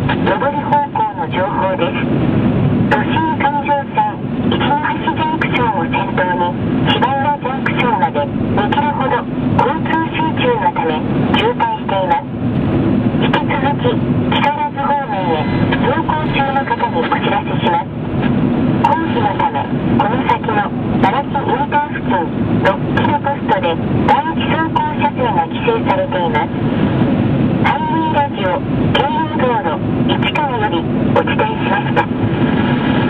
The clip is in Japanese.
上り方向の情報です。都心環状線一ノ橋ジャンクションを先頭に芝浦ジャンクションまで2キロほど交通集中のため渋滞しています。引き続き木更津方面へ走行中の方にお知らせします。工事のためこの先の奈良木インター付近6キロポストで第一走行車線が規制されています。ハイウェイラジオ京葉道路市川よりお伝えしました。